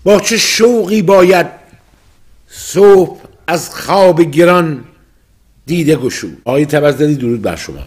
با چه شوقی باید صبح از خواب گران دیده گشود. آقای تبرزدی درود بر شما.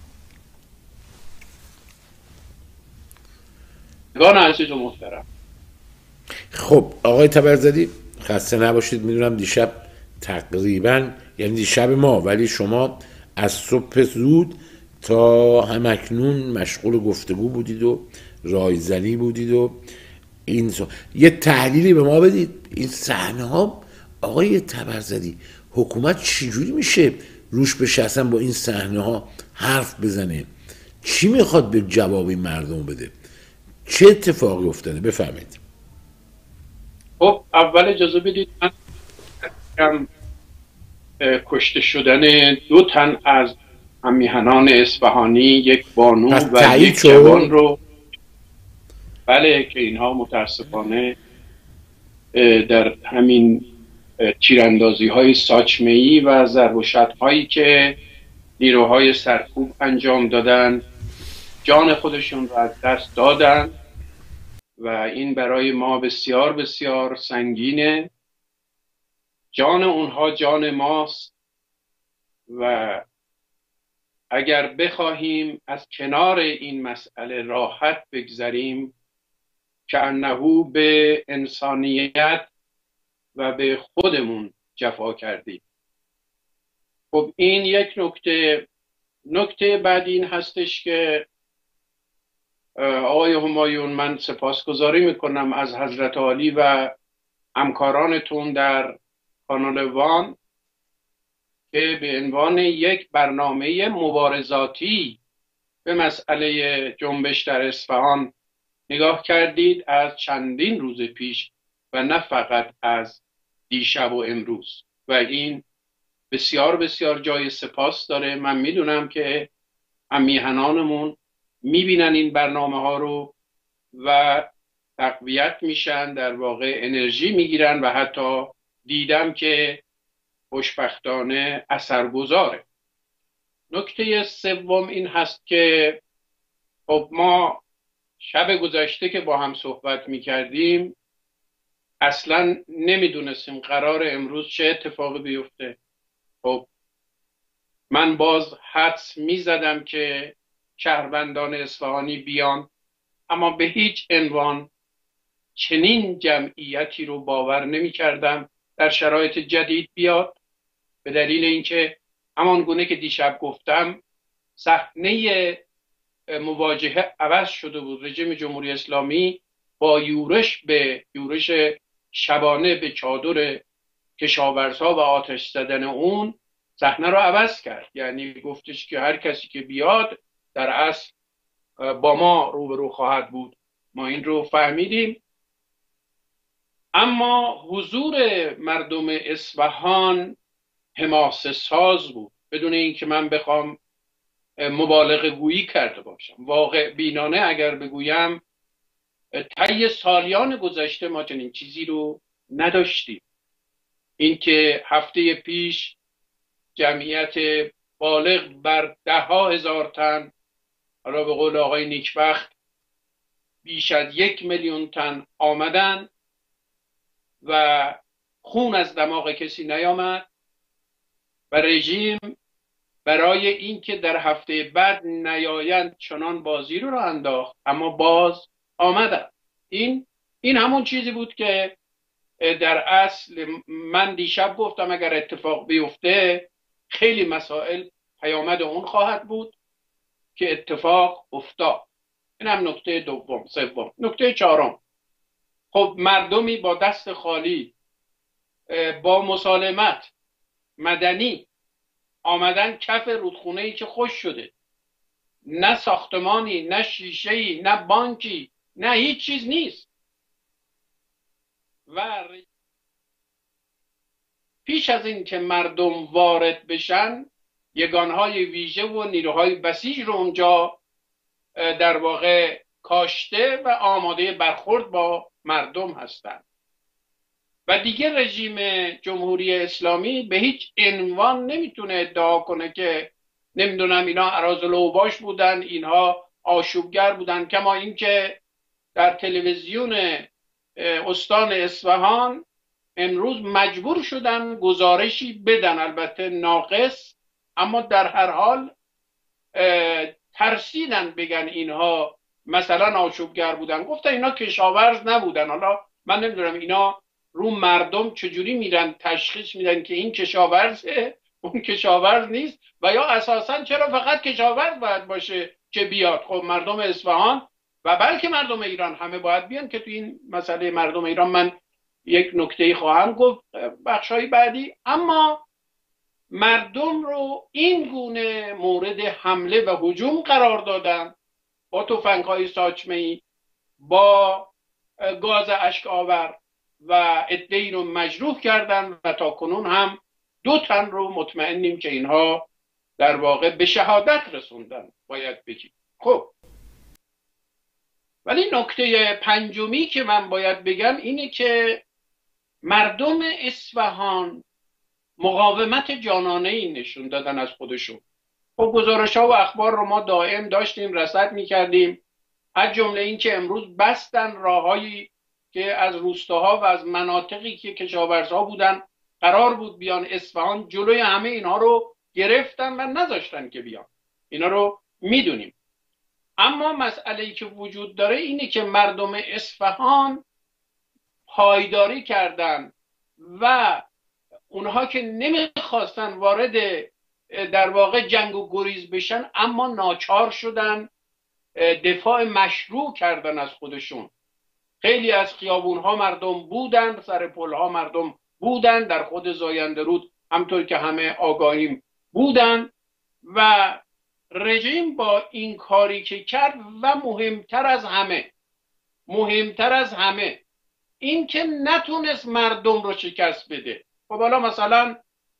عزیز و محترم. خب آقای تبرزدی خسته نباشید. میدونم دیشب تقریبا یعنی دیشب ما، ولی شما از صبح زود تا همکنون مشغول گفتگو بودید و رایزنی بودید و این یه تحلیلی به ما بدید. این صحنه ها آقای تبرزدی حکومت چجوری میشه روش بشه اصلا با این صحنه ها حرف بزنه؟ چی میخواد به جوابی مردم بده؟ چه اتفاقی افتاده؟ بفهمید. خب اول اجازه بدید من کشته شدن 2 تن از همیهنان اصفهانی، یک بانو و یک جوان رو، بله، که اینها متاسفانه در همین تیراندازی های ساچمه‌ای و ضرب و شتم هایی که نیروهای سرکوب انجام دادن جان خودشون رو از دست دادن و این برای ما بسیار بسیار سنگینه. جان اونها جان ماست و اگر بخواهیم از کنار این مسئله راحت بگذریم که انه به انسانیت و به خودمون جفا کردیم. خب این یک نکته بعد این هستش که آقای همایون، من سپاسگزاری میکنم از حضرت عالی و همکارانتون در کانال وان که به عنوان یک برنامه مبارزاتی به مسئله جنبش در اصفهان نگاه کردید از چندین روز پیش و نه فقط از دیشب و امروز، و این بسیار بسیار جای سپاس داره. من میدونم که همیهنانمون میبینن این برنامه ها رو و تقویت میشن، در واقع انرژی میگیرن و حتی دیدم که خوشبختانه اثرگذاره. نکته سوم این هست که خب ما شب گذشته که با هم صحبت میکردیم اصلا نمیدونستیم قرار امروز چه اتفاقی بیفته. خب من باز حدس میزدم که شهروندان اصفهانی بیان، اما به هیچ عنوان چنین جمعیتی رو باور نمی کردم در شرایط جدید بیاد، به دلیل اینکه همان گونه که دیشب گفتم صحنه مواجهه عوض شده بود. رژیم جمهوری اسلامی با یورش شبانه به چادر کشاورزها و آتش زدن اون صحنه رو عوض کرد. یعنی گفتش که هر کسی که بیاد در اصل با ما روبرو خواهد بود. ما این رو فهمیدیم، اما حضور مردم اصفهان حماسه ساز بود، بدون اینکه من بخوام مبالغه گویی کرده باشم. واقع بینانه اگر بگویم طی سالیان گذشته ما چنین چیزی رو نداشتیم. اینکه هفته پیش جمعیت بالغ بر 10,000 تن، حالا به قول آقای نیکبخت بیش از 1,000,000 تن آمدن و خون از دماغ کسی نیامد و رژیم برای اینکه در هفته بعد نیایند چنان بازی رو انداخت، اما باز آمدن. این همون چیزی بود که در اصل من دیشب گفتم اگر اتفاق بیفته خیلی مسائل پیامد اون خواهد بود که اتفاق افتاد. این هم نکته سوم. نکته چهارم، خب مردمی با دست خالی با مسالمت مدنی آمدن کف رودخونه‌ای که خشک شده، نه ساختمانی، نه شیشه‌ای، نه بانکی، نه هیچ چیز نیست. و پیش از این که مردم وارد بشن یگانهای ویژه و نیروهای بسیج رو اونجا در واقع کاشته و آماده برخورد با مردم هستند. و دیگه رژیم جمهوری اسلامی به هیچ عنوان نمیتونه ادعا کنه که نمیدونم اینا اراذل اوباش بودن، اینها آشوبگر بودن، کما اینکه در تلویزیون استان اصفهان امروز مجبور شدن گزارشی بدن، البته ناقص، اما در هر حال ترسیدن بگن اینها مثلا آشوبگر بودن. گفتن اینا کشاورز نبودن. حالا من نمیدونم اینا رو مردم چجوری میرن تشخیص میدن که این کشاورزه اون کشاورز نیست، و یا اساسا چرا فقط کشاورز باید باشه که بیاد؟ خب مردم اصفهان و بلکه مردم ایران همه باید بیان. که تو این مسئله مردم ایران من یک نکته خواهم گفت بخشای بعدی. اما مردم رو این گونه مورد حمله و هجوم قرار دادن، با تفنگ‌های ساچمه‌ای، با گاز اشک آور، و عده‌ای رو مجروح کردن و تا کنون هم 2 تن رو مطمئنیم که اینها در واقع به شهادت رسوندن باید بگیم. خب ولی نکته پنجمی که من باید بگم اینه که مردم اصفهان مقاومت جانانه‌ای نشون دادن از خودشون. خب گزارش‌ها و اخبار رو ما دائم داشتیم، رصد می‌کردیم، از جمله این که امروز بستن راههایی که از روستاها و از مناطقی که کشاورزها بودن قرار بود بیان اصفهان، جلوی همه اینها رو گرفتن و نذاشتن که بیان. اینا رو میدونیم. اما مسئله‌ای که وجود داره اینه که مردم اصفهان پایداری کردن و اونها که نمیخواستن وارد در واقع جنگ و گریز بشن، اما ناچار شدن دفاع مشروع کردن از خودشون. خیلی از خیابونها مردم بودن، سر پلها مردم بودن، در خود زاینده رود همطور که همه آگاهیم بودن. و رژیم با این کاری که کرد و مهمتر از همه این که نتونست مردم رو شکست بده. خب حالا مثلا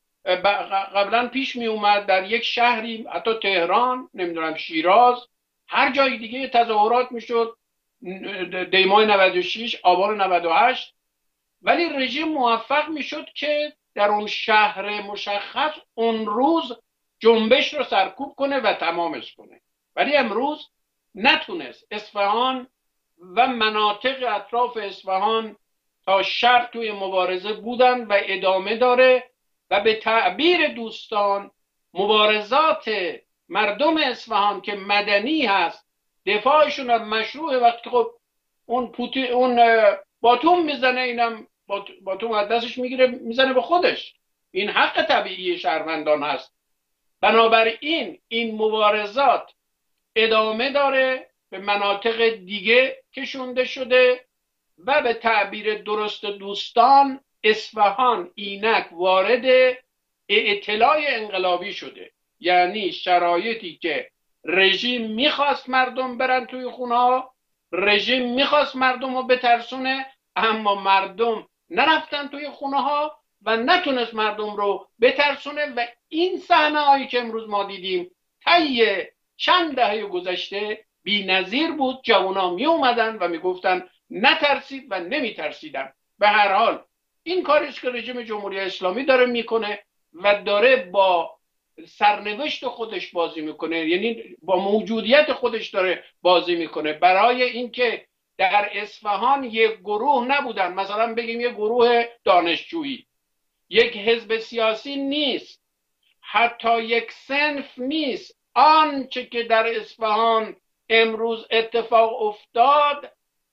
قبلا پیش می اومد در یک شهری، حتی تهران، نمیدونم شیراز، هر جای دیگه تظاهرات میشد، دیمای 96، آبان 98، ولی رژیم موفق میشد که در اون شهر مشخص اون روز جنبش رو سرکوب کنه و تمامش کنه. ولی امروز نتونست. اصفهان و مناطق اطراف اصفهان تا شب توی مبارزه بودن و ادامه داره، و به تعبیر دوستان مبارزات مردم اصفهان که مدنی هست، دفاعشون از مشروع، وقتی خب اون باتوم میزنه، اینم باتوم از دستش میگیره میزنه به خودش، این حق طبیعی شهروندان هست. بنابراین این مبارزات ادامه داره، به مناطق دیگه کشونده شده و به تعبیر درست دوستان اصفهان اینک وارد اطلاع انقلابی شده. یعنی شرایطی که رژیم میخواست مردم برن توی خونه، رژیم میخواست مردم رو بترسونه، اما مردم نرفتن توی خونه ها و نتونست مردم رو بترسونه. و این صحنه هایی که امروز ما دیدیم طی چند دهه گذشته بی‌نظیر بود. جوونا می اومدن و میگفتن نترسید و نمیترسیدن. به هر حال این کاریش که رژیم جمهوری اسلامی داره میکنه و داره با سرنوشت خودش بازی میکنه، یعنی با موجودیت خودش داره بازی میکنه. برای اینکه در اصفهان یک گروه نبودن، مثلا بگیم یک گروه دانشجویی، یک حزب سیاسی نیست، حتی یک صنف نیست. آنچه که در اصفهان امروز اتفاق افتاد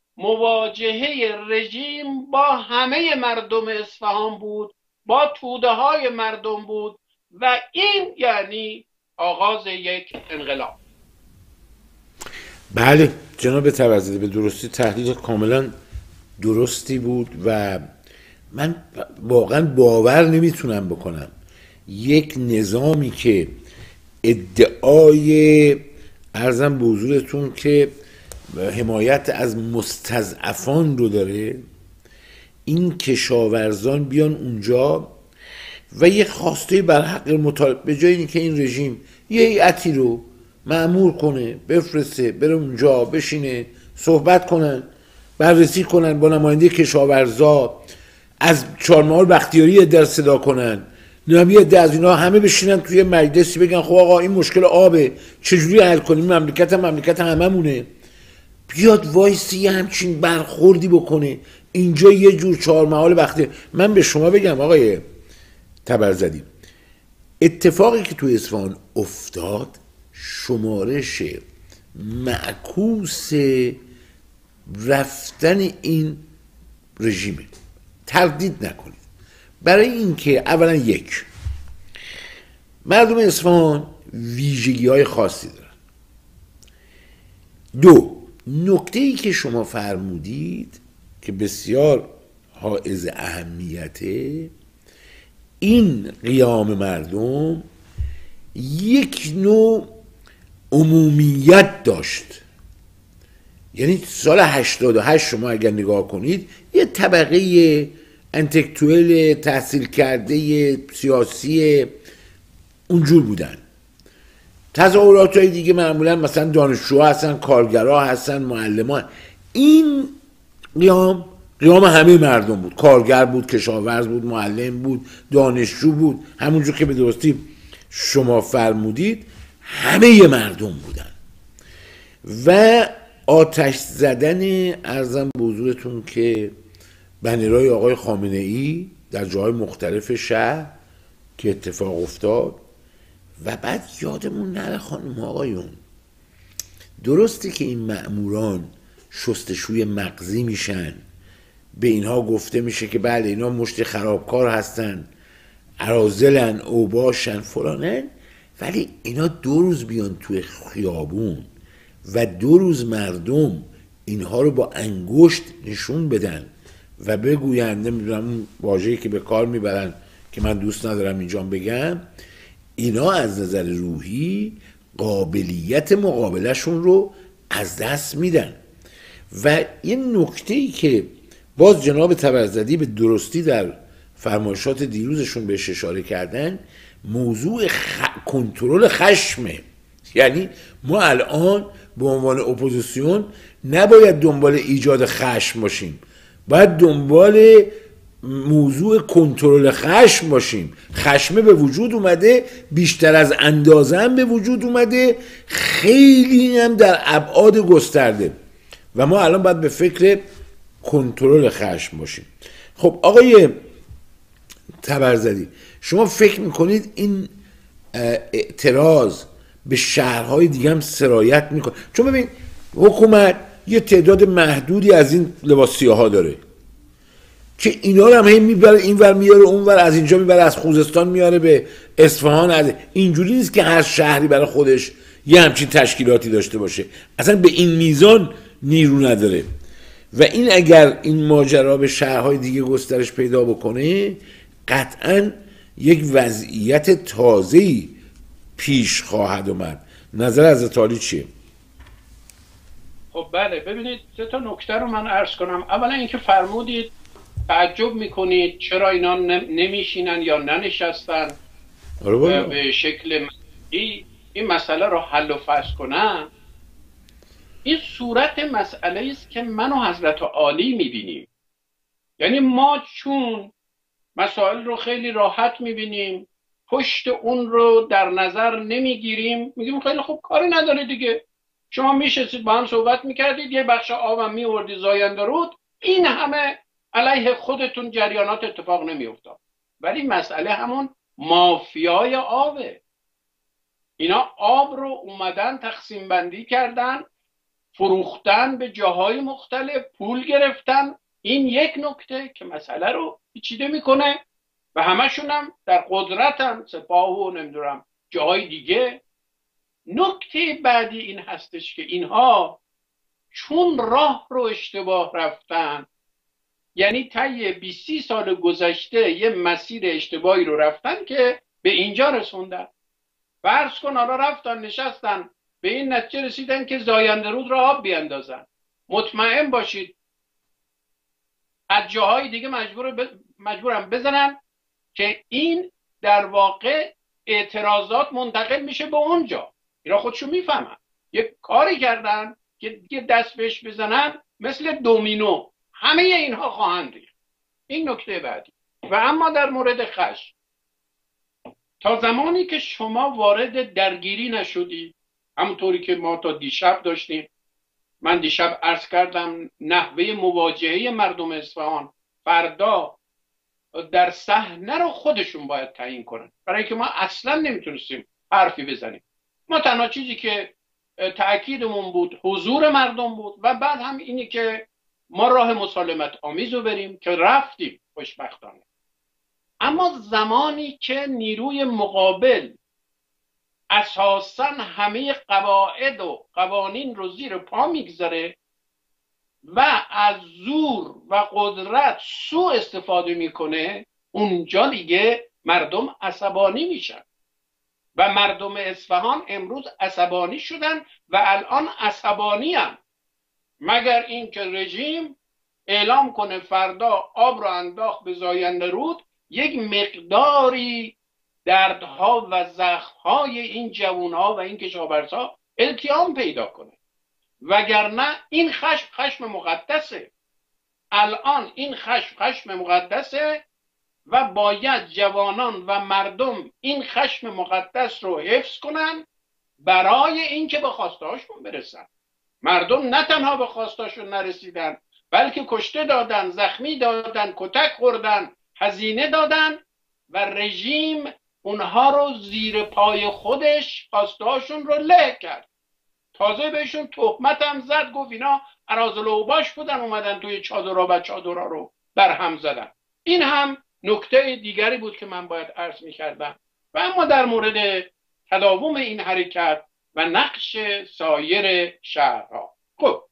مواجهه رژیم با همه مردم اصفهان بود، با توده های مردم بود، و این یعنی آغاز یک انقلاب. بله جناب توسلی، به درستی تحلیل کاملا درستی بود و من واقعا باور نمیتونم بکنم یک نظامی که ادعای عرضم به حضورتون که حمایت از مستضعفان رو داره، این کشاورزان بیان اونجا و یه خواسته بر حق مطالبه، به جای اینکه این رژیم یه هیئتی رو مأمور کنه بفرسته بره اونجا بشینه صحبت کنن، بررسی کنن، با نماینده کشاورزا از چهارمحال بختیاری در صدا کنن، نمیاد از اینا همه بشینن توی مجلسی بگن خب آقا این مشکل آبه چجوری حل کنیم، مملکت هممونه، بیاد وایسی همچین برخوردی بکنه اینجا یه جور چهار محال وقتی من به شما بگم آقای تبرزدی، اتفاقی که تو اصفهان افتاد شمارش معکوس رفتن این رژیمه. تردید نکنید. برای اینکه اولا یک، مردم اصفهان ویژگی های خاصی دارن. دو، نکته ای که شما فرمودید که بسیار حائز اهمیته، این قیام مردم یک نوع عمومیت داشت. یعنی سال 88 شما اگر نگاه کنید یه طبقه انتکتوئل تحصیل کرده سیاسی اونجور بودن. تظاهرات های دیگه معمولا مثلا دانشجوها هستن، کارگرها هستن، معلمان. این قیام همه مردم بود. کارگر بود، کشاورز بود، معلم بود، دانشجو بود. همونجور که به درستی شما فرمودید همه مردم بودن. و آتش زدن ارزم به حضورتون که بنرهای آقای خامنه ای در جاهای مختلف شهر که اتفاق افتاد. و بعد یادمون نره خانم آقایون، درسته که این مأموران شستشوی مغزی میشن، به اینها گفته میشه که بله اینا مشت خرابکار هستن، اراذلن، اوباشن، فلانن، ولی اینا 2 روز بیان توی خیابون و 2 روز مردم اینها رو با انگشت نشون بدن و بگوین، نمیدونم اون واژه‌ای که به کار میبرن که من دوست ندارم اینجا بگم، اینا از نظر روحی قابلیت مقابلشون رو از دست میدن. و یه نکته‌ای که باز جناب تبرزدی به درستی در فرمایشات دیروزشون بهش اشاره کردن، موضوع کنترل خشمه. یعنی ما الان به عنوان اپوزیسیون نباید دنبال ایجاد خشم باشیم، باید دنبال موضوع کنترل خشم باشیم. خشمه به وجود اومده، بیشتر از اندازه هم به وجود اومده، خیلی هم در ابعاد گسترده و ما الان باید به فکر کنترل خشم باشیم. خب آقای تبرزدی، شما فکر میکنید این اعتراض به شهرهای دیگه هم سرایت میکنه؟ چون ببین حکومت یه تعداد محدودی از این لباس سیاها داره که اینا رو هم هی میبره این ور میاره اون ور، از اینجا میبره از خوزستان میاره به اصفهان. از اینجوری نیست که هر شهری برای خودش یه همچین تشکیلاتی داشته باشه، اصلا به این میزان نیرو نداره. و این اگر این ماجرا به شهرهای دیگه گسترش پیدا بکنه قطعا یک وضعیت تازه‌ای پیش خواهد اومد. نظر حضرت عالی چیه؟ خب بله، ببینید 3 تا نکته رو من عرض کنم. اولا اینکه فرمودید تعجب میکنید چرا اینا نمیشینن یا ننشستن به شکل این مسئله رو حل و فصل کنن. این صورت مسئله است که من و حضرت عالی میبینیم. یعنی ما چون مسائل رو خیلی راحت میبینیم، پشت اون رو در نظر نمیگیریم، میگیم خیلی خوب کاری نداره دیگه. شما میشستید با هم صحبت میکردید، یه بخش آبم میوردی زاینده رود، این همه علیه خودتون جریانات اتفاق نمیافتاد. ولی مسئله همون مافیای آبه. اینا آب رو اومدن تقسیم بندی کردن، فروختن به جاهای مختلف، پول گرفتن. این یک نکته که مسئله رو پیچیده میکنه و همشون هم در قدرتن، سپاه و نمیدونم جاهای دیگه. نکته بعدی این هستش که اینها چون راه رو اشتباه رفتن، یعنی طی 20 سال گذشته یه مسیر اشتباهی رو رفتن که به اینجا رسوندن. فرض کن حالا رفتن نشستن به این نتیجه رسیدن که زاینده رود را آب بیاندازن. مطمئن باشید از جاهای دیگه مجبورم بزنن که این در واقع اعتراضات منتقل میشه به اونجا. اینا خودشون میفهمن یک کاری کردن که دیگه دست بهش بزنن مثل دومینو همه اینها خواهند ریخت. این نکته بعدی. و اما در مورد خشم، تا زمانی که شما وارد درگیری نشدی، همونطوری که ما تا دیشب داشتیم، من دیشب عرض کردم نحوه مواجهه مردم اصفهان فردا در صحنه رو خودشون باید تعیین کنن، برای که ما اصلا نمیتونستیم حرفی بزنیم. ما تنها چیزی که تأکیدمون بود حضور مردم بود و بعد هم اینی که ما راه مسالمت آمیز رو بریم که رفتیم خوشبختانه. اما زمانی که نیروی مقابل اساساً همه قواعد و قوانین رو زیر پا میگذاره و از زور و قدرت سوء استفاده میکنه، اونجا دیگه مردم عصبانی میشن و مردم اصفهان امروز عصبانی شدن و الان عصبانی هم. مگر اینکه رژیم اعلام کنه فردا آب رو انداخت به زاینده رود، یک مقداری دردها و زخمهای این جوانها و این کشاورزها التیام پیدا کنه، وگرنه این خشم مقدسه. الان این خشم مقدسه و باید جوانان و مردم این خشم مقدس رو حفظ کنن برای اینکه به خواستهاشون برسن. مردم نه تنها به خواستهاشون نرسیدن، بلکه کشته دادن، زخمی دادن، کتک خوردن، هزینه دادن و رژیم اونها رو زیر پای خودش خواستهاشون رو له کرد. تازه بهشون تهمت هم زد، گفت اینا اراذل اوباش بودن اومدن توی چادرها و چادرها رو بر هم زدن. این هم نکته دیگری بود که من باید عرض می کردم. و اما در مورد تداوم این حرکت و نقش سایر شهرها، خب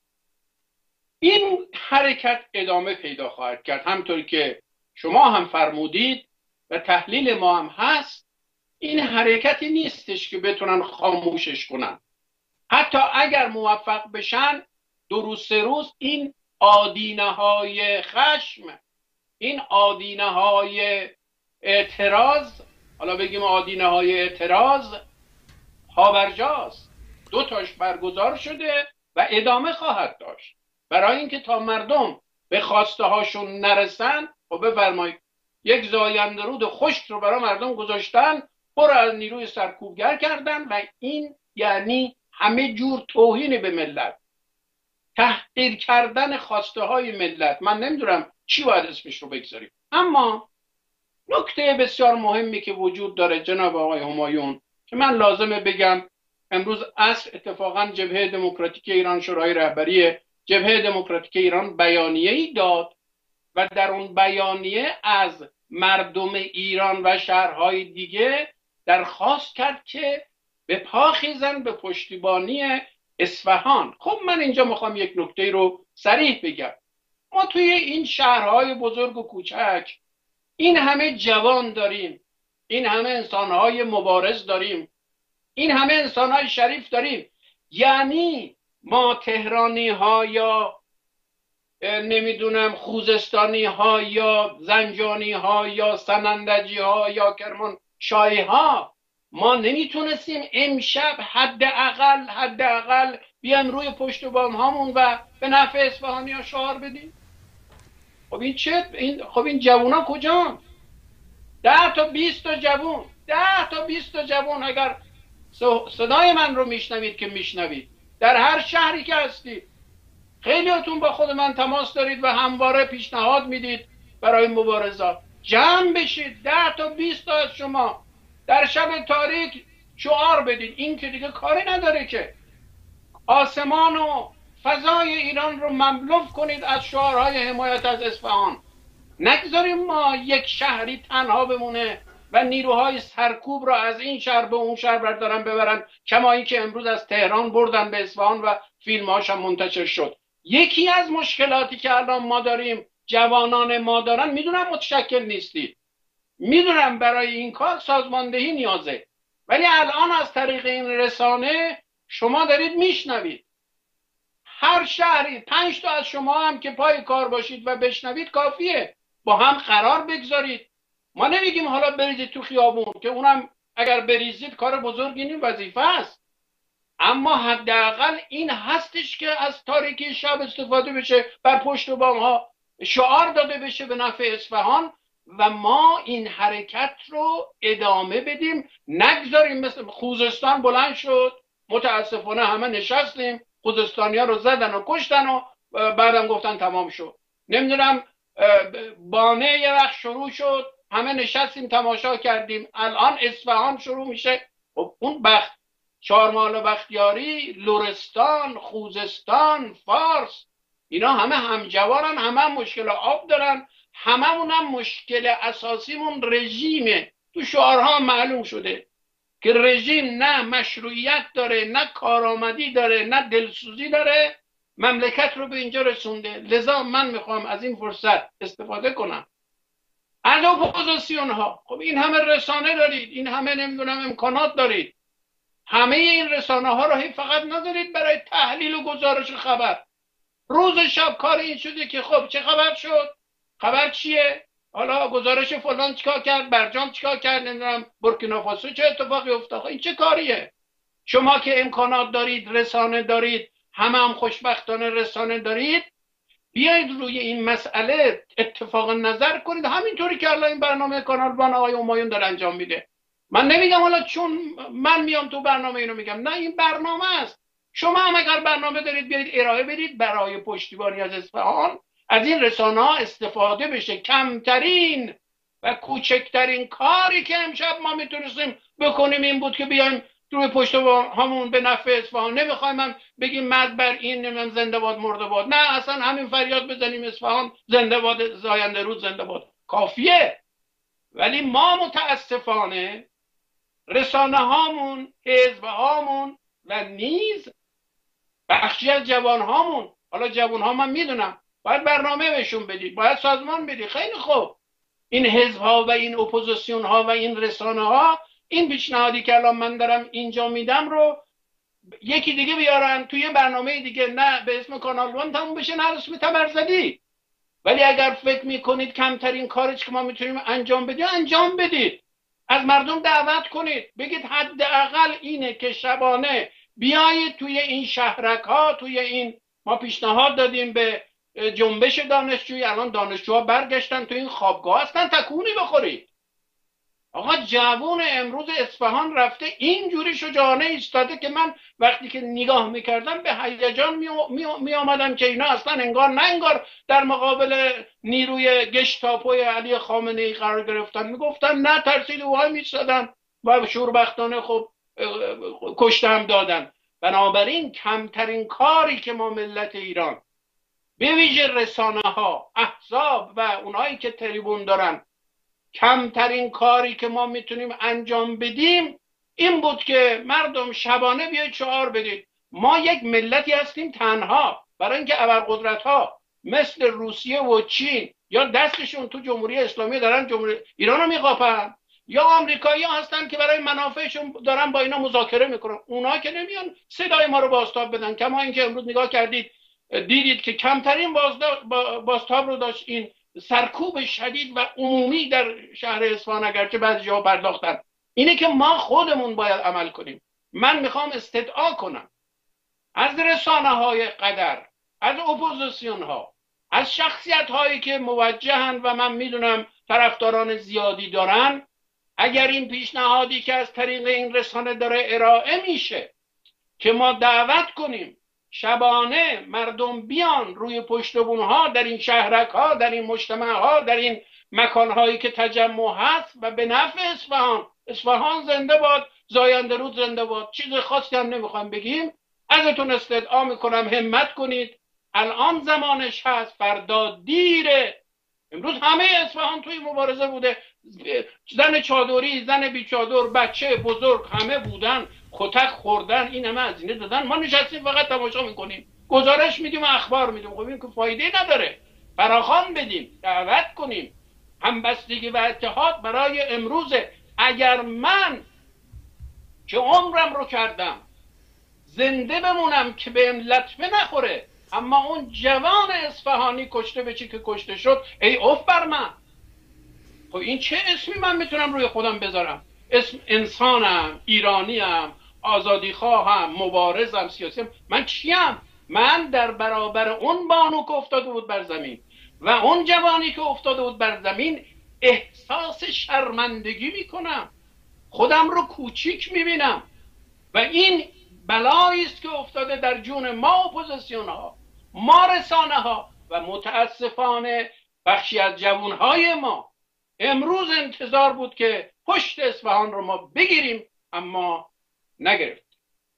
این حرکت ادامه پیدا خواهد کرد، همطور که شما هم فرمودید و تحلیل ما هم هست. این حرکتی نیستش که بتونن خاموشش کنن. حتی اگر موفق بشن 2 3 روز این آدینه های خشم، این آدینه های اعتراض، حالا بگیم آدینه های اعتراض، پابرجاست. 2 تاش برگزار شده و ادامه خواهد داشت، برای اینکه تا مردم به خواسته هاشون نرسن. و بفرمایید یک زاینده رود خشک رو برای مردم گذاشتن، پر از نیروی سرکوبگر کردن و این یعنی همه جور توهین به ملت، تحقیر کردن خواسته های ملت. من نمیدونم چی باید اسمش رو بگذاریم. اما نکته بسیار مهمی که وجود داره جناب آقای همایون که من لازمه بگم، امروز عصر اتفاقا جبهه دموکراتیک ایران، شورای رهبری جبهه دموکراتیک ایران بیانیه‌ای داد و در اون بیانیه از مردم ایران و شهرهای دیگه درخواست کرد که به پا خیزن به پشتیبانی اصفهان. خب من اینجا میخوام یک نکته رو صریح بگم. ما توی این شهرهای بزرگ و کوچک این همه جوان داریم، این همه انسانهای مبارز داریم، این همه انسانهای شریف داریم. یعنی ما تهرانی ها یا نمیدونم خوزستانی ها یا زنجانی ها یا سنندجی ها یا کرمانشاهی ها، ما نمیتونستیم امشب حداقل بیان روی پشت بام هامون و به نفع اصفهانی ها شعار بدیم؟ خب این چه؟ خب این جوونا کجان؟ 10 تا 20 تا جوون، 10 تا 20 تا جوون اگر صدای من رو میشنوید که میشنوید، در هر شهری که هستید، خیلیاتون با خود من تماس دارید و همواره پیشنهاد میدید برای مبارزات، جمع بشید. 10 تا 20 تا از شما در شب تاریک شعار بدید. این که دیگه کاری نداره که آسمان و فضای ایران رو مملو کنید از شعارهای حمایت از اصفهان. نگذاریم ما یک شهری تنها بمونه و نیروهای سرکوب را از این شهر به اون شهر بردارن ببرن، کمایی که امروز از تهران بردن به اصفهان و فیلمهاش هم منتشر شد. یکی از مشکلاتی که الان ما داریم، جوانان ما دارن، میدونم متشکل نیستید، میدونم برای این کار سازماندهی نیازه، ولی الان از طریق این رسانه شما دارید میشنوید. هر شهری 5 تا از شما هم که پای کار باشید و بشنوید کافیه، با هم قرار بگذارید. ما نمیگیم حالا بریزید تو خیابون، که اونم اگر بریزید کار بزرگی نیست، وظیفه است، اما حداقل این هستش که از تاریکی شب استفاده بشه، بر پشت بام ها شعار داده بشه به نفع اصفهان و ما این حرکت رو ادامه بدیم. نگذاریم مثل خوزستان بلند شد، متاسفانه همه نشستیم، خوزستانی ها رو زدن و کشتن و بعدم گفتن تمام شد. نمیدونم بانه یه وقت شروع شد، همه نشستیم تماشا کردیم، الان اصفهان شروع میشه. خب اون چهارمال بختیاری، لرستان، خوزستان، فارس، اینا همه همجوارن، همه مشکل آب دارن، هممون هم مشکل اساسیمون رژیمه. تو شعارها معلوم شده که رژیم نه مشروعیت داره، نه کارآمدی داره، نه دلسوزی داره، مملکت رو به اینجا رسونده. لذا من میخوام از این فرصت استفاده کنم از اپوزیسیون ها. خب این همه رسانه دارید، این همه نمیدونم امکانات دارید، همه این رسانه ها رو فقط ندارید برای تحلیل و گزارش خبر. روز شب کار این شده که خب چه خبر شد، خبر چیه، حالا گزارش فلان چیکار کرد، برجام چیکار کرد، نمیدونم بورکینافاسو چه اتفاقی افتاد. این چه کاریه؟ شما که امکانات دارید، رسانه دارید، هم خوشبختانه رسانه دارید، بیایید روی این مسئله اتفاق نظر کنید، همینطوری که الان این برنامه کانال وان آقای همایون داره انجام میده. من نمیگم حالا چون من میام تو برنامه اینو میگم، نه، این برنامه است. شما هم اگر برنامه دارید بیایید ارائه بدید برای پشتیبانی از اصفهان، از این رسانه ها استفاده بشه. کمترین و کوچکترین کاری که امشب ما میتونستیم بکنیم این بود که بیایم روی پشت همون به نفع اصفهان. نمیخوایم هم بگیم مرد بر این، نمیدونم زنده باد مرده باد، نه، اصلا همین فریاد بزنیم اصفهان زنده باد، زاینده رود زنده باد، کافیه. ولی ما متاسفانه رسانه هامون، حزب هامون و نیز بخشی از جوان هامون، حالا جوان ها من میدونم باید برنامه بهشون بدید، باید سازمان بدید، خیلی خوب، این حزب ها و این اپوزیسیون ها و این رسانه ها این پیشنهادی که الان من دارم اینجا میدم رو یکی دیگه بیارن توی برنامه دیگه، نه به اسم کانال وان تموم بشه، نه اسم تبرزدی. ولی اگر فکر میکنید کمترین کاری که ما میتونیم انجام بدیم انجام بدید، از مردم دعوت کنید، بگید حداقل اینه که شبانه بیایید توی این شهرک ها، توی این، ما پیشنهاد دادیم به جنبش دانشجویی، الان دانشجوها برگشتن تو این خوابگاه هستن، تکونی بخورید. آقا جوون امروز اصفهان رفته اینجوری شجاعانه ایستاده که من وقتی که نگاه میکردم به هیجان می آمدم که اینا اصلا انگار نه انگار در مقابل نیروی گشتاپوی علی خامنه ای قرار گرفتن، میگفتن نه، ترسید وای میستادن و شوربختانه خب کشته هم دادن. بنابراین کمترین کاری که ما ملت ایران به ویژه رسانه ها، احزاب و اونایی که تریبون دارن، کمترین کاری که ما میتونیم انجام بدیم این بود که مردم شبانه بیاید شعار بدید ما یک ملتی هستیم تنها، برای اینکه ابرقدرت ها مثل روسیه و چین یا دستشون تو جمهوری اسلامی دارن جمهوری ایران رو میقاپن، یا آمریکایی ها هستن که برای منافعشون دارن با اینا مذاکره میکنن. اونا که نمیان صدای ما رو بازتاب بدن. کما اینکه امروز نگاه کردید دیدید که کمترین بازتاب رو داشت این سرکوب شدید و عمومی در شهر اصفهان، اگرچه بعضی جاها پرداختن. اینه که ما خودمون باید عمل کنیم. من میخوام استدعا کنم از رسانه های قدر، از اپوزیسیون ها، از شخصیت هایی که موجهن و من میدونم طرفداران زیادی دارن، اگر این پیشنهادی که از طریق این رسانه داره ارائه میشه که ما دعوت کنیم شبانه مردم بیان روی پشت بوم‌ها در این شهرک ها، در این مجتمع ها، در این مکان هایی که تجمع هست و به نفع اصفهان. اصفهان زنده باد، زاینده رود زنده باد. چیز خاصی هم نمیخوام بگیم. ازتون استدعا میکنم همت کنید، الان زمانش هست، فردا دیره. امروز همه اصفهان توی مبارزه بوده، زن چادری، زن بیچادر، بچه بزرگ، همه بودن، کتک خوردن، این همه هزینه دادن، ما نشستیم فقط تماشا میکنیم، گزارش میدیم و اخبار میدیم. خب این که فایده نداره. فراخوان بدیم، دعوت کنیم، همبستگی و اتحاد برای امروزه. اگر من که عمرم رو کردم زنده بمونم که به لطمه نخوره، اما اون جوان اصفهانی کشته بچی که کشته شد، ای اوف بر من. خب این چه اسمی من میتونم روی خودم بذارم؟ اسم انسانم، ایرانیم، آزادی خواهم، مبارزم، سیاسیم. من چیم؟ من در برابر اون بانو که افتاده بود بر زمین و اون جوانی که افتاده بود بر زمین احساس شرمندگی میکنم، خودم رو کوچیک میبینم و این بلایی است که افتاده در جون ما اپوزیسیون ها، ما رسانه ها و متاسفانه بخشی از جوانهای ما. امروز انتظار بود که پشت اصفهان رو ما بگیریم، اما نگرفت.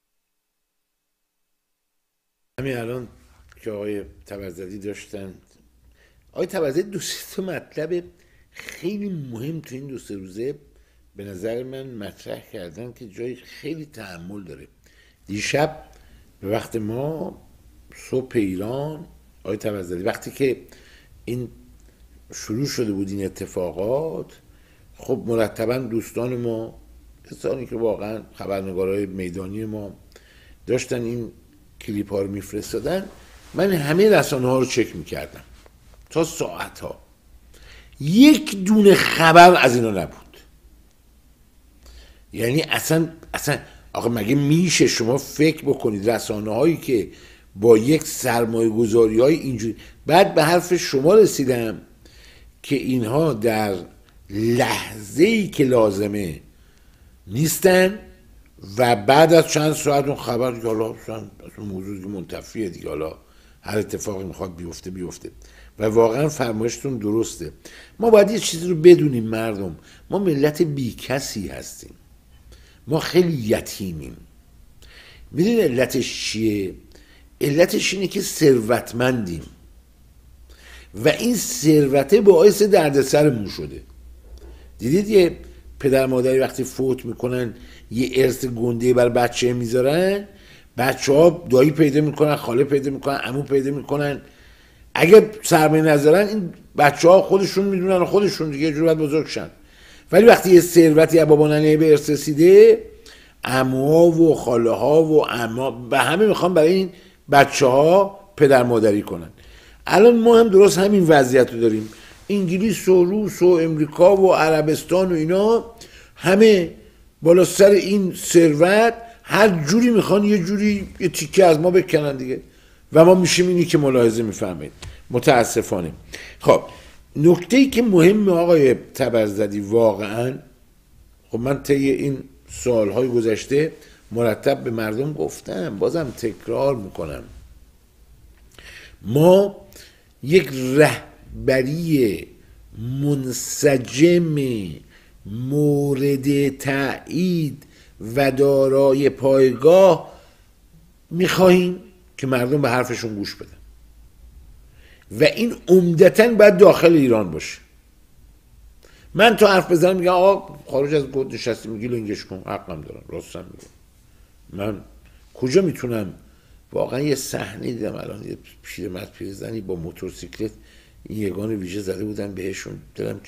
همین الان که آقای طبرزدی داشتن، آقای طبرزدی دو سه تا مطلب خیلی مهم تو این دو سه روزه به نظر من مطرح کردن که جای خیلی تأمل داره. دیشب به وقت ما صبح ایران، آقای طبرزدی وقتی که این شروع شده بود این اتفاقات، خب مرتبا دوستان ما، کسانی که واقعا خبرنگارای میدانی ما داشتن این کلیپ ها رو میفرستادن، من همه رسانه ها رو چک میکردم تا ساعت ها، یک دونه خبر از اینا نبود. یعنی اصلا آقا مگه میشه شما فکر بکنید رسانه هایی که با یک سرمایه گذاری های اینجوری، بعد به حرف شما رسیدم که اینها در لحظه‌ای که لازمه نیستن و بعد از چند ساعت اون خبر دیگه حالا موضوعی که منتفیه دیگه، حالا هر اتفاقی میخواد بیفته و واقعا فرمایشتون درسته. ما باید یه چیزی رو بدونیم مردم، ما ملت بی کسی هستیم، ما خیلی یتیمیم. میدونی علتش چیه؟ علتش اینه که ثروتمندیم و این ثروته باعث دردسرمون شده. دیدید یه پدر مادری وقتی فوت میکنن یه ارث گنده بر بچه میذارن، بچه ها دایی پیدا میکنن، خاله پیدا میکنن، عمو پیدا میکنن، اگه سرمایه نذارن این بچه ها خودشون میدونن و خودشون دیگه جور باید بزرگ شن. ولی وقتی یه ثروتی از بابا ننه به ارث رسیده، عموها و خاله ها و عموها به همه میخوان برای این بچه ها پدر مادری کنن. الان ما هم درست همین وضعیت رو داریم. انگلیس و روس و امریکا و عربستان و اینا همه بالا سر این ثروت هر جوری میخوان یه جوری یه تیکه از ما بکنن دیگه و ما میشیم اینی که ملاحظه میفهمید متاسفانه. خب نکته‌ای که مهمه آقای طبرزدی واقعا، خب من طی این سالهای گذشته مرتب به مردم گفتم، بازم تکرار میکنم، ما یک رهبری منسجم مورد تایید و دارای پایگاه میخواهیم که مردم به حرفشون گوش بدن و این عمدتاً باید داخل ایران باشه. من تو حرف بزنم میگم آقا خارج از گود نشستی میگی لنگش کن، حقم دارم، راستم میگم. من کجا میتونم واقعا یه صحنه دیدم الان، یه پیرمرد پیرزنی با موتورسیکلت این یگان ویژه زده بودن بهشون،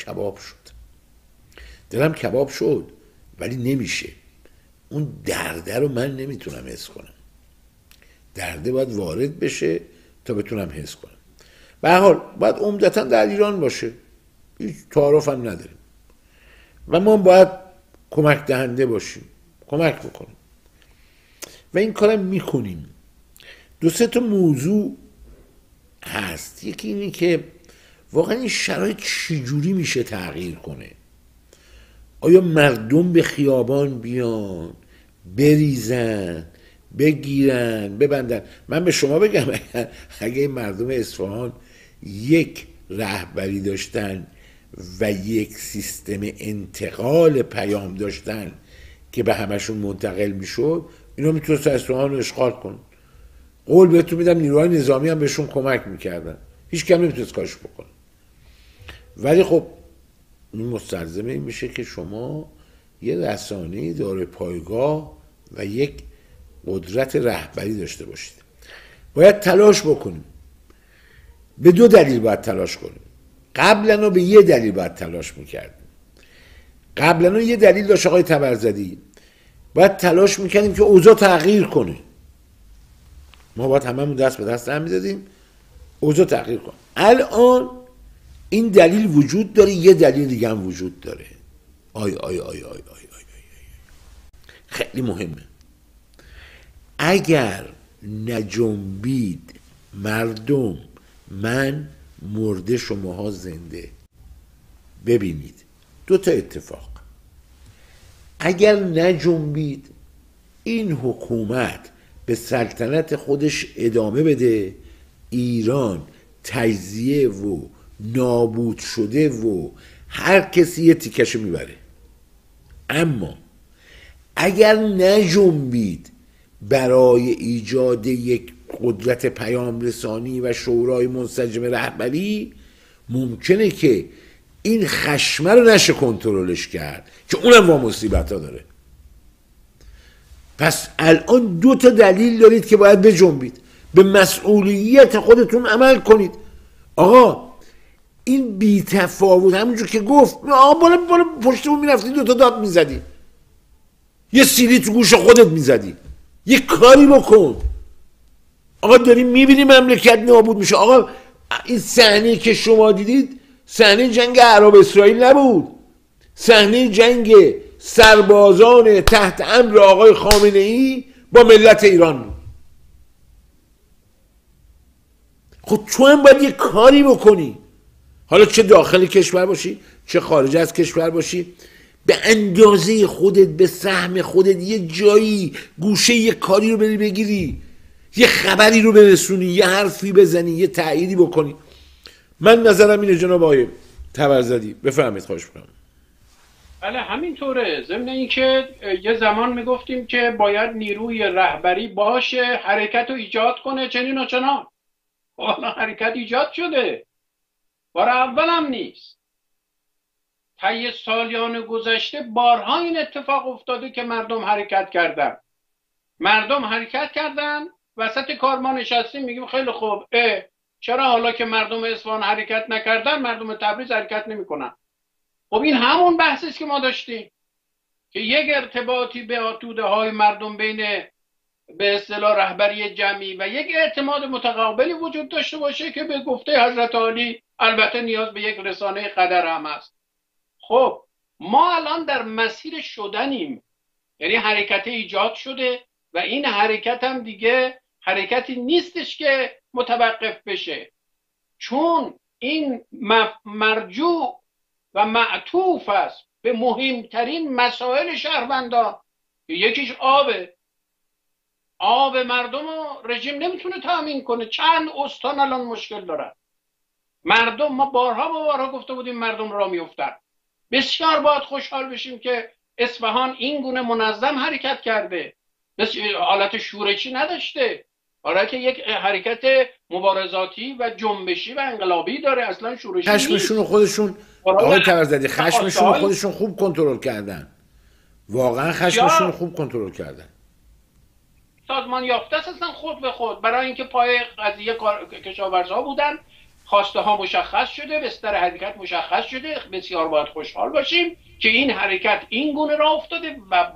دلم کباب شد ولی نمیشه، اون درده رو من نمیتونم حس کنم، درده باید وارد بشه تا بتونم حس کنم. به هر حال باید عمدتاً در ایران باشه، هیچ تعارف هم نداریم و ما باید کمک دهنده باشیم، کمک بکنیم و این کارم میکنیم. دو سه تا موضوع هست. یکی اینی که واقعا این شرایط چجوری میشه تغییر کنه. آیا مردم به خیابان بیان، بریزن، بگیرن، ببندن؟ من به شما بگم اگه مردم اصفهان یک رهبری داشتن و یک سیستم انتقال پیام داشتن که به همشون منتقل میشد، اینا میتونستن اصفهان رو اشغال کنن. قول بهتون میدم نیروهای نظامی هم بهشون کمک میکردن، هیچ کم نمیتونست کارش بکنه. ولی خب این مستلزم این میشه که شما یه رسانه‌ای داره پایگاه و یک قدرت رهبری داشته باشید. باید تلاش بکنیم. به دو دلیل باید تلاش کنیم. قبلا به یه دلیل باید تلاش میکردیم. قبلا یه دلیل داشت آقای طبرزدی، باید تلاش میکردیم که اوضاع تغییر کنه. ما باید هممون دست به دست هم میدادیم اوضاع تغییر کنه. الان این دلیل وجود داره، یه دلیل دیگه هم وجود داره. خیلی مهمه. اگر نجنبید مردم، من مرده شماها زنده، ببینید دو تا اتفاق. اگر نجنبید این حکومت به سلطنت خودش ادامه بده، ایران تجزیه و نابود شده و هر کسی یه تیکشو میبره. اما اگر نجنبید برای ایجاد یک قدرت پیام رسانی و شورای منسجم رهبری، ممکنه که این خشمه رو نشه کنترلش کرد که اونم با مصیبت ها داره. پس الان 2 تا دلیل دارید که باید بجنبید، به مسئولیت خودتون عمل کنید. آقا این بی تفاوت، همونجور که گفت آقا بالا پشتمون میرفتی 2 تا داد میزدی، یه سیلی تو گوش خودت میزدی، یه کاری بکن. آقا داریم میبینی مملکت نابود میشه. آقا این صحنه که شما دیدید صحنه جنگ عرب اسرائیل نبود، صحنه جنگ سربازان تحت امر آقای خامنه ای با ملت ایران بود. خب تو هم باید یه کاری بکنی، حالا چه داخل کشور باشی چه خارج از کشور باشی، به اندازه خودت، به سهم خودت یه جایی گوشه یه کاری رو بری بگیری، یه خبری رو برسونی، یه حرفی بزنی، یه تأییدی بکنی. من نظرم اینه جناب آقای طبرزدی. بفرمایید خواهش می‌کنم. بله همینطوره. ضمن اینکه یه زمان میگفتیم که باید نیروی رهبری باشه حرکت رو ایجاد کنه چنین و چنان. حالا حرکت ایجاد شده، بار اول هم نیست. طی سالیان گذشته بارها این اتفاق افتاده که مردم حرکت کردن، وسط کار ما نشستیم میگیم خیلی خوب، چرا حالا که مردم اصفهان حرکت نکردن مردم تبریز حرکت نمیکنن؟ خب این همون بحثی است که ما داشتیم که یک ارتباطی به توده های مردم بین به اصطلاح رهبری جمعی و یک اعتماد متقابلی وجود داشته باشه که به گفته حضرت عالی البته نیاز به یک رسانه قدر هم است. خب ما الان در مسیر شدنیم، یعنی حرکت ایجاد شده و این حرکت هم دیگه حرکتی نیستش که متوقف بشه، چون این مرجوع و معطوف است به مهمترین مسائل شهروندان که یکیش آب مردم رو رژیم نمیتونه تامین کنه. چند استان الان مشکل دارن مردم، ما بارها گفته بودیم مردم را میفتن. بسیار باید خوشحال بشیم که اصفهان این گونه منظم حرکت کرده، حالت شورشی نداشته، حالت یک حرکت مبارزاتی و جنبشی و انقلابی داره، اصلا شورشی نیست. خشمشون خودشون آقای طبرزدی خشمشون خودشون خوب کنترل کردن، واقعا خشمشون خوب کنترل کردن. سازمان یافته است اصلا خود به خود، برای اینکه پای قضیه کشاورزها بودن، خواسته ها مشخص شده، بستر حرکت مشخص شده. بسیار باید خوشحال باشیم که این حرکت این گونه راه افتاده و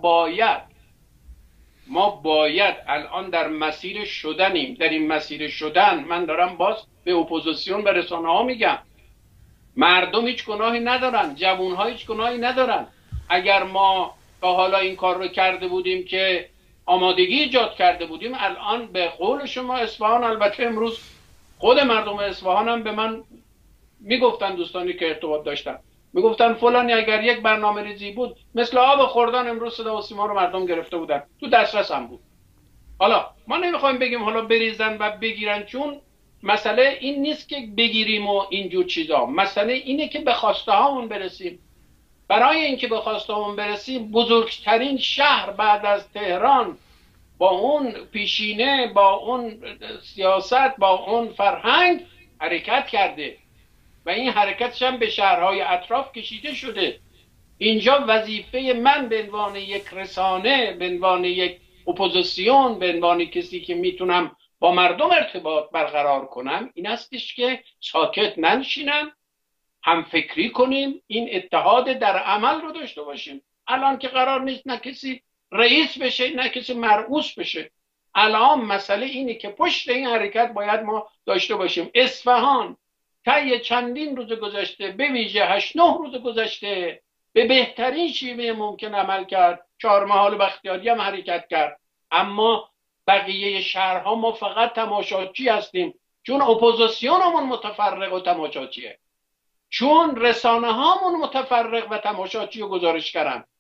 ما باید الان در مسیر شدنیم. در این مسیر شدن من دارم باز به اپوزیسیون و رسانه ها میگم، مردم هیچ گناهی ندارن، جوان ها هیچ گناهی ندارن. اگر ما تا حالا این کار رو کرده بودیم که آمادگی ایجاد کرده بودیم، الان به قول شما اصفهان، البته امروز خود مردم اصفهان هم به من میگفتن، دوستانی که ارتباط داشتن میگفتن فلانی اگر یک برنامه ریزی بود مثل آب خوردن امروز صدا و سیما رو مردم گرفته بودن، تو دسترس هم بود. حالا ما نمیخوایم بگیم حالا بریزن و بگیرن، چون مسئله این نیست که بگیریم و اینجور چیزا، مسئله اینه که به خواسته هامون برسیم. برای اینکه به خواسته هامون برسیم، بزرگترین شهر بعد از تهران با اون پیشینه، با اون سیاست، با اون فرهنگ حرکت کرده و این حرکتش هم به شهرهای اطراف کشیده شده. اینجا وظیفه من به عنوان یک رسانه، به عنوان یک اپوزیسیون، به عنوان کسی که میتونم با مردم ارتباط برقرار کنم، این استش که ساکت ننشینم، هم فکری کنیم، این اتحاد در عمل رو داشته باشیم. الان که قرار نیست نه کسی رئیس بشه نه کسی مرئوس بشه. الان مسئله اینه که پشت این حرکت باید ما داشته باشیم. اصفهان طی چندین روز گذشته، به ویژه 8-9 روز گذشته، به بهترین شیوه ممکن عمل کرد. چهارمحال بختیاری هم حرکت کرد، اما بقیه شهرها ما فقط تماشاچی هستیم، چون اپوزیسیونمون متفرق و تماشاچیه، چون رسانه هامون متفرق و تماشاچی و گزارش کردن.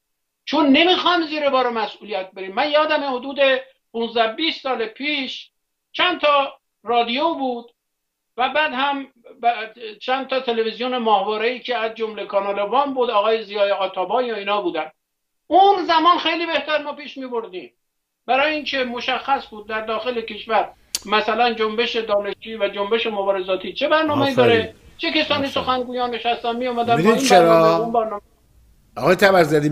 چون نمیخوام زیر بار مسئولیت بریم. من یادم حدود 15-20 سال پیش چند تا رادیو بود و بعد هم چند تا تلویزیون ماهواره‌ای که از جمله کانال وان بود، آقای ضیای آتابایی و اینا بودن. اون زمان خیلی بهتر ما پیش می‌بردیم، برای اینکه مشخص بود در داخل کشور مثلا جنبش دانشجویی و جنبش مبارزاتی چه برنامه‌ای داره، چه کسانی سخنگویان نشستن می اومدن با این برنامه اون برنامه. آقای تبرزدی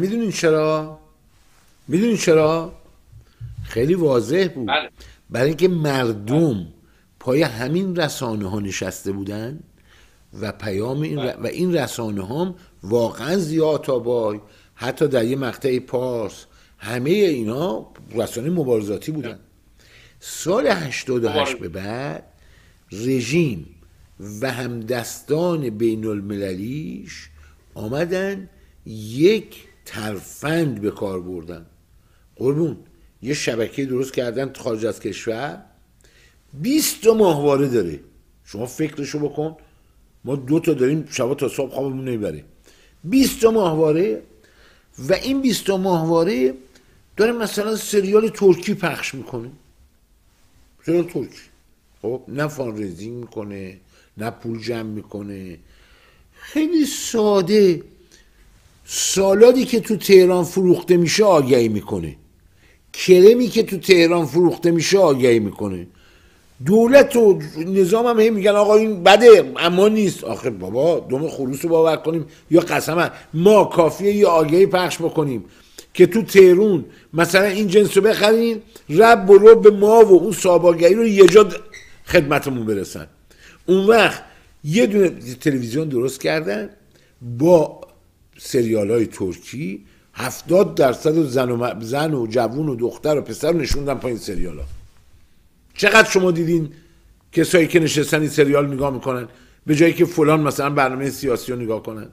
میدونین چرا؟ خیلی واضح بود. بله. برای اینکه مردم پای همین رسانه ها نشسته بودن و پیام این و این رسانه هم واقعا ضیاء آتابای، حتی در یه مقطع پارس، همه اینا رسانه مبارزاتی بودن. سال 88 به بعد رژیم و همدستان بین المللیش آمدن یک ترفند به کار بردن. قربون یه شبکه درست کردن خارج از کشور، 20 تا ماهواره داره. شما فکرشو بکن، ما 2 تا داریم شبا تا صبح خوابمون نمیبره. 20 تا ماهواره و این 20 تا ماهواره داره مثلا سریال ترکی پخش میکنه. سریال ترکی، خب نه فانریزینگ میکنه، نه پول جمع میکنه، خیلی ساده. سالادی که تو تهران فروخته میشه آگهی میکنه، کرمی که تو تهران فروخته میشه آگهی میکنه. دولت و نظام هم میگن آقا این بده اما نیست. آخه بابا دوم خروس رو باور کنیم یا قسم ما کافیه یه آگهی پخش بکنیم که تو تهرون مثلا این جنس رو بخرین، رب و رب ما و اون صاحب آگهی رو یه جا خدمتمون برسن. اون وقت یه دونه تلویزیون درست کردن با سریال های ترکی، 70% زن و جوون و دختر و پسر رو نشوندن پایین سریال ها. چقدر شما دیدین کسایی که نشستن این سریال نگاه میکنن به جایی که فلان مثلا برنامه سیاسی رو نگاه کنن؟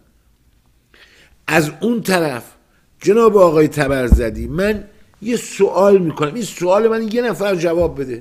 از اون طرف جناب آقای تبرزدی، من یه سوال میکنم، این سوال من یه نفر جواب بده.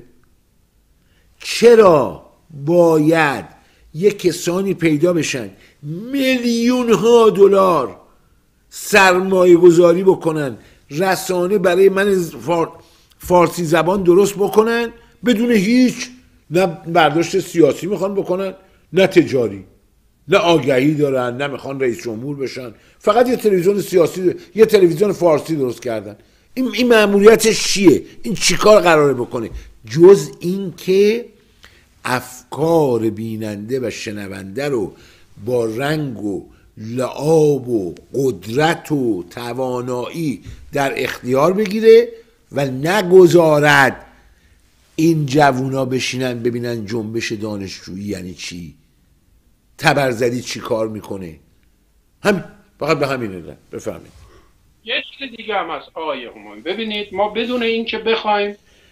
چرا باید یه کسانی پیدا بشن میلیون ها دلار سرمایه گذاری بکنن، رسانه برای من فارسی زبان درست بکنن بدون هیچ نه برداشت سیاسی میخوان بکنن، نه تجاری، نه آگهی دارن، نه میخوان رئیس جمهور بشن، فقط یه تلویزیون سیاسی، یه تلویزیون فارسی درست کردن. این مأموریتش چیه؟ این چیکار قراره بکنه جز این که افکار بیننده و شنونده رو با رنگ و لعاب و قدرت و توانایی در اختیار بگیره و نگذارد این جوونا بشینن ببینن جنبش دانشجویی یعنی چی، تبرزدی چی کار میکنه. فقط به همین علت. بفهمید. یه چیز دیگه هم هست آقای همایون، ببینید ما بدون این که بخوایم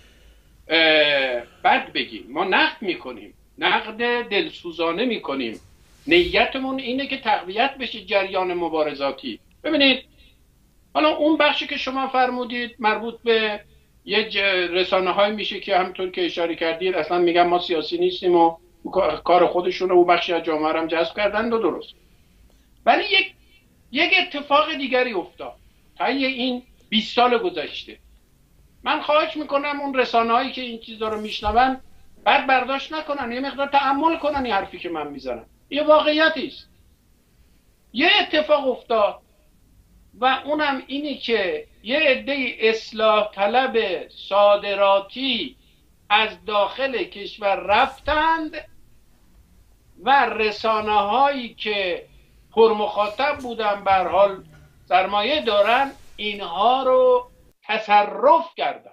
بد بگیم، ما نقد میکنیم، نقد دلسوزانه میکنیم، نیتمون اینه که تقویت بشه جریان مبارزاتی. ببینید حالا اون بخشی که شما فرمودید مربوط به یه رسانه های میشه که همونطور که اشاره کردید اصلا میگن ما سیاسی نیستیم و کار خودشون رو بخشی از جامعه هم جذب کردن و درست. ولی یک اتفاق دیگری افتاد طی این 20 سال گذشته. من خواهش میکنم اون رسانه هایی که این چیزا رو میشنون بعد برداشت نکنن، یه مقدار تأمل کنن این حرفی که من میزنم. یه واقعیتی است. یه اتفاق افتاد و اونم اینی که یه عده اصلاح طلب صادراتی از داخل کشور رفتند و رسانه هایی که پرمخاطب بودن به هر حال سرمایه دارن اینها رو تصرف کردن،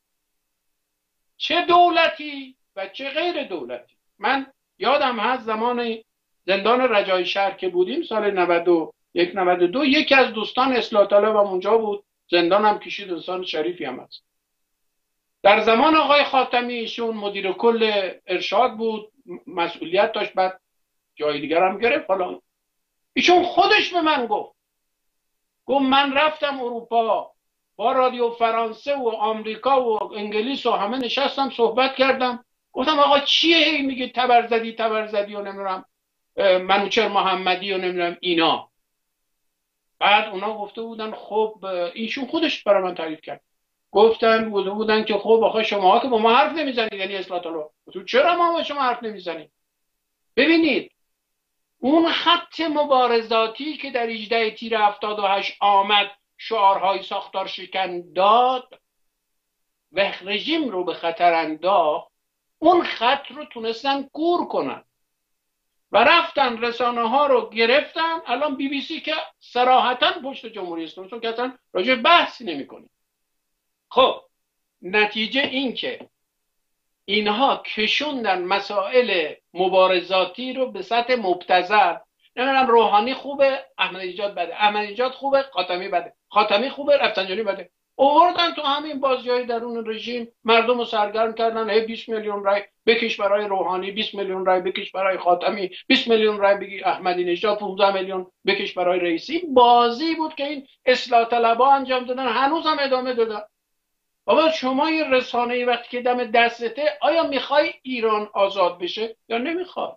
چه دولتی و چه غیر دولتی. من یادم هست زمان زندان رجای شهر که بودیم سال 91-92 یکی از دوستان اصلاح طلب هم اونجا بود، زندان هم کشید، انسان شریفی هم هست. در زمان آقای خاتمی ایشون مدیر کل ارشاد بود، مسئولیت داشت، بعد جای دیگر هم گرفت. حالا ایشون خودش به من گفت من رفتم اروپا با رادیو فرانسه و آمریکا و انگلیس و همه نشستم صحبت کردم. گفتم آقا چیه هی میگه تبرزدی و نمیدونم منوچهر محمدی و نمیدونم اینا. بعد اونا گفته بودن خب ایشون خودش برای من تعریف کرد، گفتن بودن که خب آخه شما که با ما حرف نمیزنید، یعنی اصلاح طلب، تو چرا ما با شما حرف نمیزنید؟ ببینید اون خط مبارزاتی که در 18 تیر 78 آمد شعارهای ساختار شکن داد و رژیم رو به خطر انداخت، اون خط رو تونستن کور کنن و رفتن رسانه ها رو گرفتن. الان بی بی سی که صراحتاً پشت جمهوری اسلامی، چون که اصلا راجع بحثی نمی‌کنه. خب نتیجه این که اینها کشوندن مسائل مبارزاتی رو به سطح مبتذل. نمیدونم روحانی خوبه، احمدی نژاد بده، احمدی نژاد خوبه، خاتمی بده، خاتمی خوبه، رفسنجانی بده. آوردن تو همین بازی‌های درون رژیم مردم رو سرگرم کردن. 20 میلیون رای بکش برای روحانی، 20 میلیون رای بکش برای خاتمی، 20 میلیون رای بگی احمدی نژاد، 15 میلیون بکش برای رئیسی. بازی بود که این اصلاح طلبها انجام دادن، هنوز هم ادامه دادن. بابا شما یه رسانه‌ای وقتی که دم دستته، آیا میخوای ایران آزاد بشه یا نمیخوای؟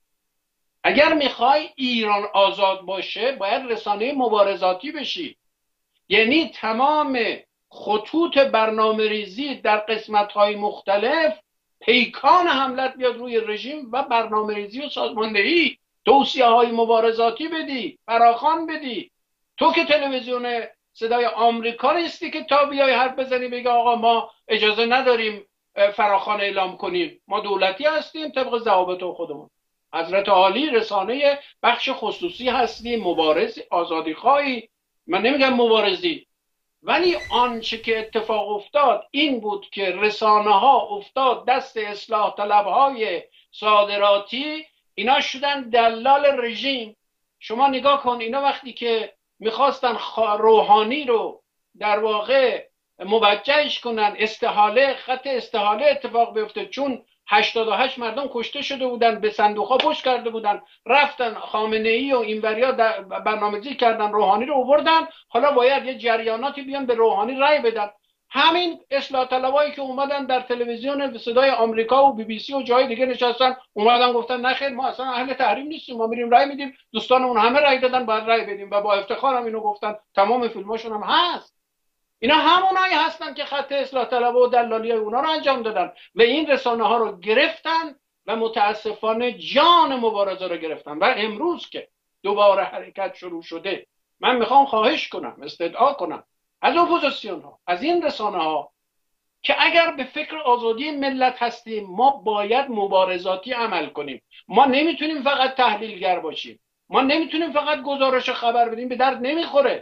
اگر میخوای ایران آزاد باشه باید رسانه مبارزاتی بشی، یعنی تمام خطوط برنامه ریزی در قسمت‌های مختلف پیکان حملت بیاد روی رژیم و برنامه ریزی و سازماندهی، توصیه‌های مبارزاتی بدی، فراخوان بدی. تو که تلویزیون صدای آمریکا نیستی که تا بیای حرف بزنی بگی آقا ما اجازه نداریم فراخوان اعلام کنیم، ما دولتی هستیم طبق ضوابط خودمون. حضرت عالی رسانه بخش خصوصی هستیم، مبارز، آزادی خواهی، من نمیگم مبارزی. ولی آنچه که اتفاق افتاد این بود که رسانه ها افتاد دست اصلاح طلب های صادراتی، اینا شدن دلال رژیم. شما نگاه کن، اینا وقتی که میخواستن روحانی رو در واقع موجهش کنن، استحاله، خط استحاله اتفاق بیفته، چون 88 مردم کشته شده بودن، به صندوقها پشت کرده بودن، رفتن خامنه ای و اینوریا برنامه‌ریزی کردن، روحانی رو آوردن، حالا باید یه جریاناتی بیان به روحانی رأی بدن. همین اصلاح طلبایی که اومدن در تلویزیون صدای آمریکا و بی بی سی و جای دیگه نشستن، اومدن گفتن نخیر ما اصلا اهل تحریم نیستیم، ما میریم رأی میدیم، دوستانمون همه رأی دادن باید رأی بدیم، و با افتخار هم اینو گفتن، تمام فیلماشون هم هست. اینا همونایی هستن که خط اصلاح طلبها و دلالی اونا رو انجام دادن و این رسانه ها رو گرفتن و متاسفانه جان مبارزه رو گرفتن. و امروز که دوباره حرکت شروع شده، من میخوام خواهش کنم، استدعا کنم از اپوزیسیون ها، از این رسانه ها، که اگر به فکر آزادی ملت هستیم ما باید مبارزاتی عمل کنیم. ما نمیتونیم فقط تحلیلگر باشیم، ما نمیتونیم فقط گزارش خبر بدیم، به درد نمیخوره.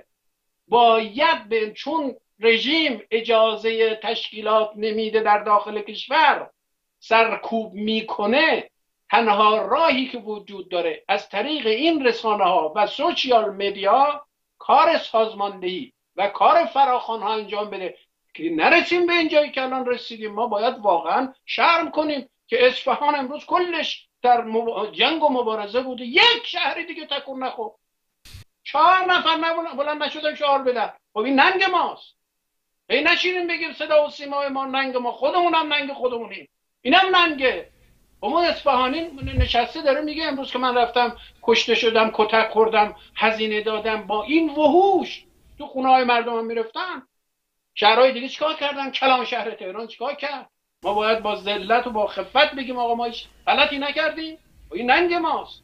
باید چون رژیم اجازه تشکیلات نمیده در داخل کشور، سرکوب میکنه، تنها راهی که وجود داره از طریق این رسانه ها و سوشیال مدیا کار سازماندهی و کار فراخوان ها انجام بده که نرسیم به اینجایی که الان رسیدیم. ما باید واقعا شرم کنیم که اصفهان امروز کلش در جنگ و مبارزه بوده، یک شهری دیگه تکون نخورد، 4 نفر بلند نشدن شعار بدن. خب این ننگ ماست. این نشینیم بگیم صدا و سیمای ما ننگ ما، خودمون هم ننگ خودمونیم، اینم ننگه. اون اصفهانی نشسته داره میگه امروز که من رفتم کشته شدم، کتک خوردم، هزینه دادم، با این وحوش تو خونه های مردم هم میرفتن. شهرهای دیگه چیکار کردن؟ کلان شهر تهران چیکار کرد؟ ما باید با ذلت و با خفت بگیم آقا ما هیچ غلطی نکردیم، این ننگ ماست.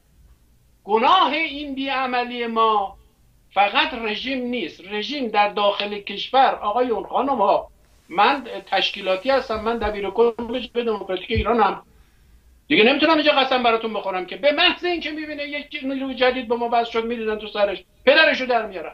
گناه این بیعملی ما فقط رژیم نیست، رژیم در داخل کشور. آقایون خانم ها، من تشکیلاتی هستم، من دبیر کل جبهه دموکراتیک ایرانم، دیگه نمیتونم اینجا قسم براتون بخورم که به محض اینکه میبینه یک نیروی جدید به ما وصل شد میریزن تو سرش، پدرشو در میارن.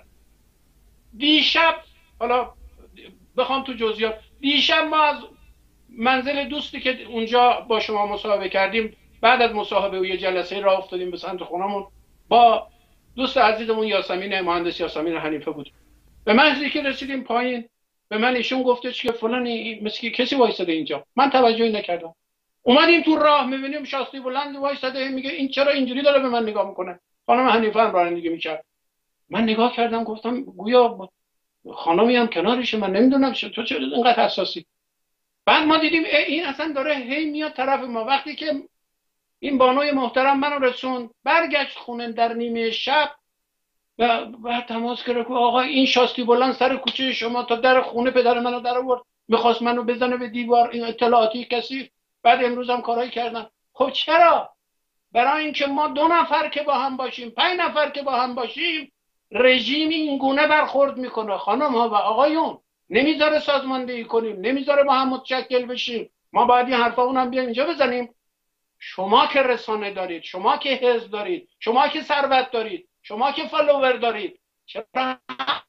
دیشب، حالا بخوام تو جزئیات، دیشب ما از منزل دوستی که اونجا با شما مصاحبه کردیم، بعد از مصاحبه و یه جلسه راه افتادیم به سمت خونمون، با دوست عزیزمون یاسمین، مهندس یاسمین حنیفه بود. به محضی که رسیدیم پایین به من ایشون گفتش که فلانی مثل کسی وایساده اینجا، من توجهی نکردم. اومدیم تو راه میبینیم شاستی بلند وایساده، میگه این چرا اینجوری داره به من نگاه میکنه؟ خانم حنیفه هم رانندگی میکرد. من نگاه کردم گفتم گویا خانمی هم کنارشه، من نمیدونم تو چرا اینقدر حساسی. بعد ما دیدیم این اصلا داره هی میاد طرف ما. وقتی که این بانوی محترم منو رسون، برگشت خونه در نیمه شب، و تماس گرفت آقا این شاستی بلند سر کوچه شما تا در خونه پدر منو در آورد، میخواست منو بزنه به دیوار، این اطلاعاتی کسی. بعد امروز هم کارایی کردن. خب چرا؟ برای اینکه ما 2 نفر که با هم باشیم، 5 نفر که با هم باشیم، رژیم این گونه برخورد میکنه. خانم ها و آقایون، نمیذاره سازماندهی کنیم، نمیذاره با هم متشکل بشیم. ما باید این حرفا اونم بیایم اینجا بزنیم. شما که رسانه دارید، شما که حزب دارید، شما که ثروت دارید، شما که فالوور دارید، چرا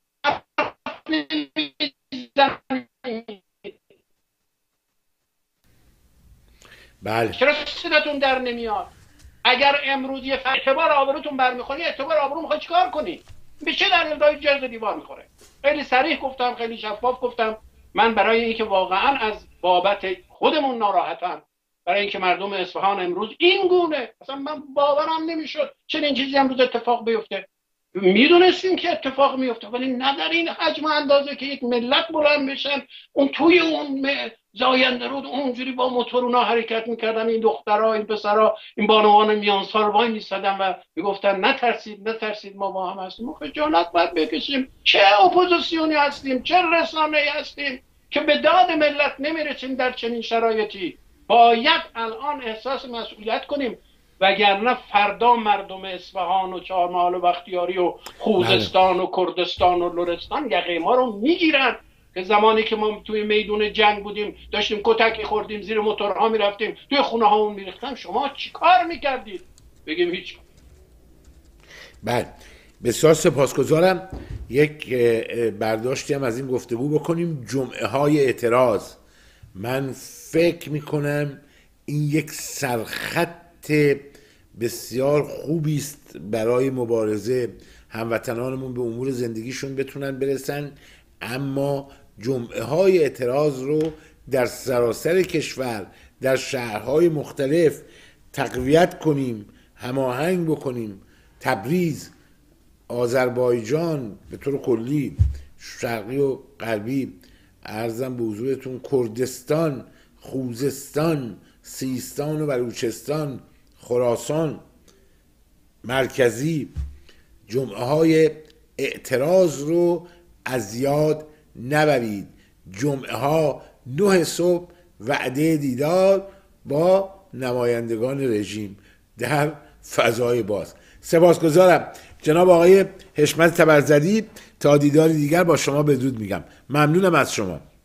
بله چرا صداتون در نمیاد؟ اگر امروز یه اعتبار آبروتون برمیخوره، اعتبار آبرو میخوای چیکار کنی؟ به چه دلیل داری جلد دیوار میخوره؟ خیلی صریح گفتم، خیلی شفاف گفتم. من برای اینکه واقعا از بابت خودمون ناراحتم، برای اینکه مردم اصفهان امروز این گونه، اصلا من باورم نمیشد چنین چیزی امروز اتفاق بیفته. میدونستیم که اتفاق میفته، ولی نه در این حجم و اندازه که یک ملت بلند بشن اون توی اون زاینده رود اونجوری با موتورونا حرکت میکردن، این دخترها، این پسرها، این بانوان میانسال وای میسادن و میگفتن نترسید نترسید ما با هم هستیم. ما خجالت باید بکشیم. چه اپوزیسیونی هستیم، چه رسانه‌ای هستیم که به داد ملت نمیرسیم در چنین شرایطی. باید الان احساس مسئولیت کنیم، وگرنه فردا مردم اصفهان و چهارمحال و بختیاری و خوزستان و کردستان و لرستان یقه ما رو میگیرن. که زمانی که ما توی میدون جنگ بودیم داشتیم کتک خوردیم، زیر موتورها میرفتیم، توی خونه هامون میریختن، شما چی کار میکردید؟ بگیم هیچ. بله بسیار سپاسگزارم. یک برداشتی هم از این گفتگو بکنیم. جمعه های اعتراض، من فکر میکنم این یک سرخط بسیار خوبی است برای مبارزه، هموطنانمون به امور زندگیشون بتونن برسن. اما جمعه های اعتراض رو در سراسر کشور، در شهرهای مختلف تقویت کنیم، هماهنگ بکنیم. تبریز، آذربایجان، به طور کلی شرقی و غربی، عرضم به حضورتون کردستان، خوزستان، سیستان و بلوچستان، خراسان، مرکزی، جمعه های اعتراض رو از یاد نبرید. جمعه ها 9 صبح وعده دیدار با نمایندگان رژیم در فضای باز. سپاسگزارم جناب آقای حشمت تبرزدی. تا دیداری دیگر با شما بدرود میگم. ممنونم از شما.